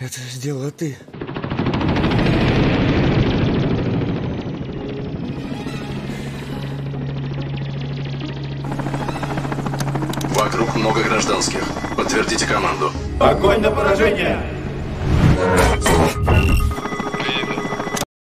Это сделала ты. Вокруг много гражданских. Подтвердите команду. Огонь на поражение!